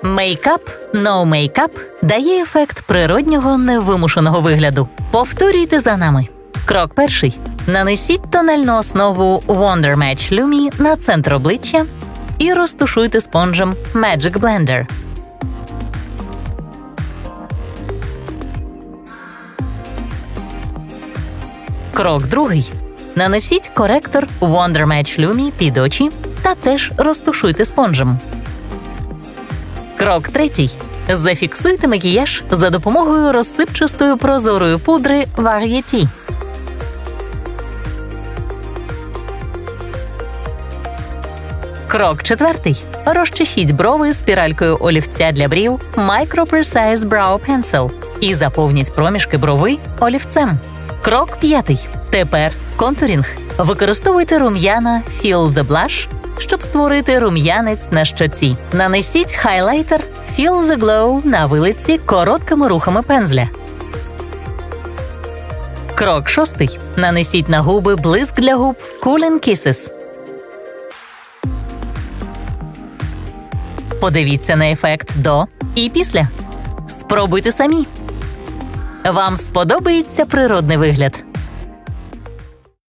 Мейкап No Makeup дає ефект природнього невимушеного вигляду. Повторюйте за нами. Крок перший. Нанесіть тональну основу Wonder Match Lumi на центр обличчя і розтушуйте спонжем Magic Blender. Крок другий. Нанесіть коректор Wonder Match Lumi під очі та теж розтушуйте спонжем. Крок третій. Зафіксуйте макіяж за допомогою розсипчастої прозорої пудри Varieté. Крок четвертий. Розчешіть брови спіралькою олівця для брів Micro Precise Brow Pencil і заповніть проміжки брови олівцем. Крок п'ятий. Тепер контурінг. Використовуйте рум'яна Feel the Blush, щоб створити рум'янець на щоці. Нанесіть хайлайтер Feel the Glow на вилиці короткими рухами пензля. Крок шостий. Нанесіть на губи блиск для губ Cooling Kisses. Подивіться на ефект до і після. Спробуйте самі. Вам сподобається природний вигляд?